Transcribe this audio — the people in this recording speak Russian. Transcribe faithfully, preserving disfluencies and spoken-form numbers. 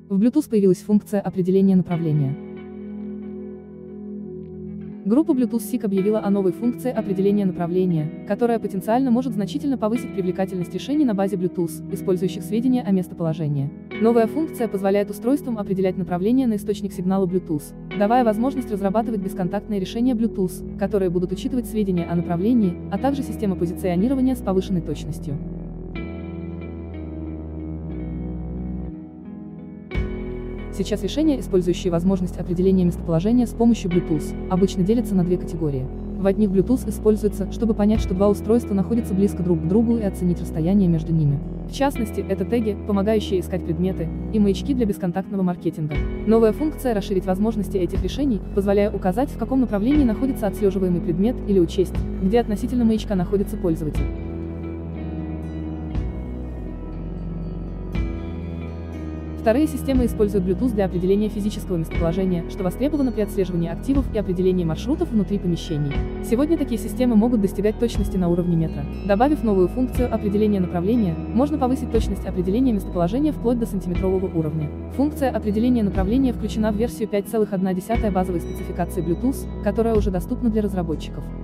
В Bluetooth появилась функция определения направления. Группа Bluetooth сик объявила о новой функции определения направления, которая потенциально может значительно повысить привлекательность решений на базе Bluetooth, использующих сведения о местоположении. Новая функция позволяет устройствам определять направление на источник сигнала Bluetooth, давая возможность разрабатывать бесконтактные решения Bluetooth, которые будут учитывать сведения о направлении, а также система позиционирования с повышенной точностью. Сейчас решения, использующие возможность определения местоположения с помощью Bluetooth, обычно делятся на две категории. В одних Bluetooth используется, чтобы понять, что два устройства находятся близко друг к другу, и оценить расстояние между ними. В частности, это теги, помогающие искать предметы, и маячки для бесконтактного маркетинга. Новая функция — расширить возможности этих решений, позволяя указать, в каком направлении находится отслеживаемый предмет, или учесть, где относительно маячка находится пользователь. Вторые системы используют Bluetooth для определения физического местоположения, что востребовано при отслеживании активов и определении маршрутов внутри помещений. Сегодня такие системы могут достигать точности на уровне метра. Добавив новую функцию определения направления, можно повысить точность определения местоположения вплоть до сантиметрового уровня. Функция определения направления включена в версию пять точка одна базовой спецификации Bluetooth, которая уже доступна для разработчиков.